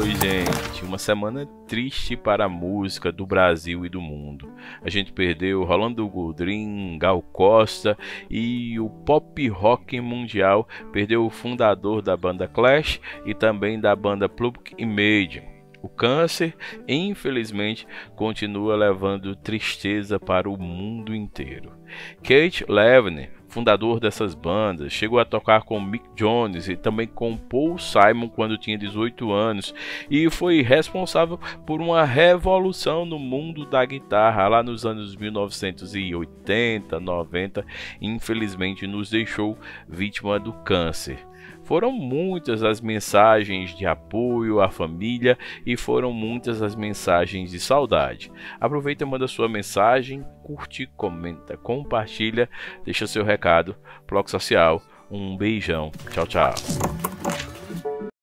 Oi, gente. Uma semana triste para a música do Brasil e do mundo. A gente perdeu Rolando Boldrin, Gal Costa e o pop rock mundial perdeu o fundador da banda Clash e também da banda Public Image. O câncer, infelizmente, continua levando tristeza para o mundo inteiro. Keith Levene, fundador dessas bandas, chegou a tocar com Mick Jones e também com Paul Simon quando tinha 18 anos e foi responsável por uma revolução no mundo da guitarra lá nos anos 1980, 90. Infelizmente nos deixou vítima do câncer. Foram muitas as mensagens de apoio à família e foram muitas as mensagens de saudade. Aproveita e manda sua mensagem, curte, comenta, compartilha, deixa seu recado, bloco social. Um beijão, tchau, tchau.